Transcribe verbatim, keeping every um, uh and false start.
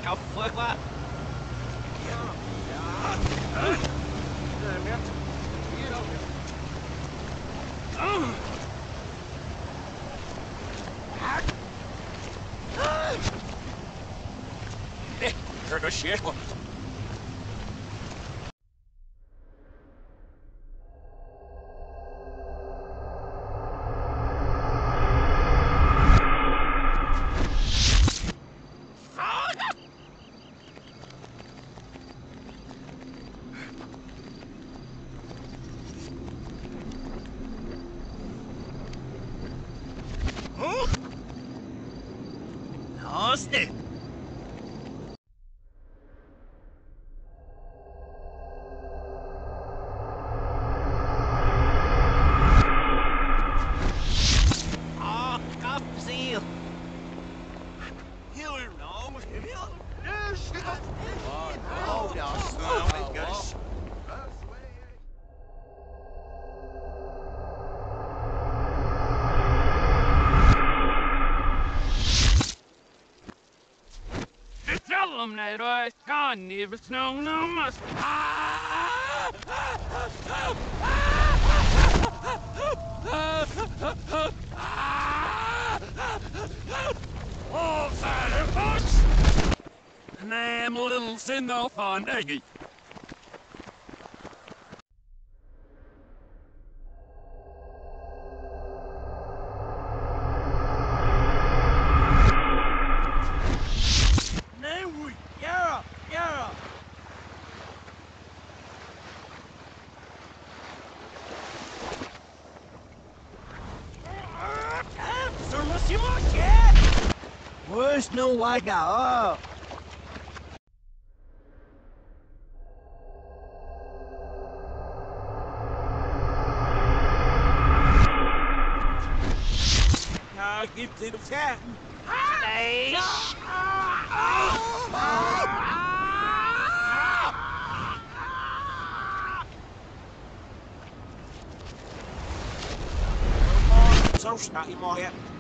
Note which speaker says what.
Speaker 1: How fuck what? Hör du shit? Nasty. Ah, kapsil. Healer, no, healer. Yes. Oh, no, son, gosh. Tell them that I can't even snow no must. Oh, Santa Bush! Damn little sin off on Eggy. Worst no like a Now get to the cat. Hey. So snotty, my head.